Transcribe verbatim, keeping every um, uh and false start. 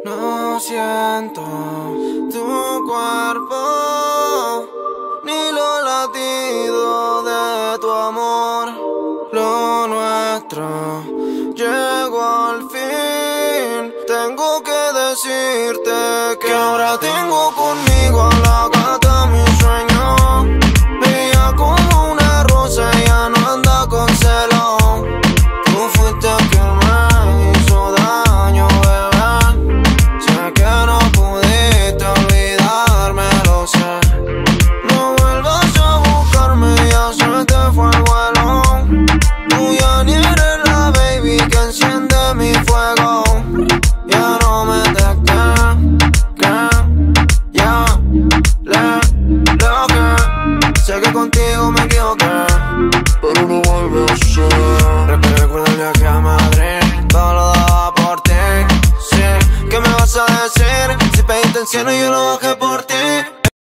No siento tu cuerpo ni los latidos de tu amor. Lo nuestro llegó al fin. Tengo que decirte que ahora tengo conmigo a la gata mi sueño. Bella como una rosa, ya no anda con celo. Tú fuiste quien me hizo daño, bebé. Sé que no pudiste olvidarme, lo sé. No vuelvas a buscarme, ya se te fue el vuelo. Tú ya ni eres la baby que enciende mi fuego. Ya no me detecté, que ya le bloqueé. Sé que contigo me equivoqué, pero no vuelve a ser. Recuerda el viaje a Madrid, todo lo daba por ti. Sí, ¿qué me vas a decir? Si pediste el cielo y yo lo bajé por ti.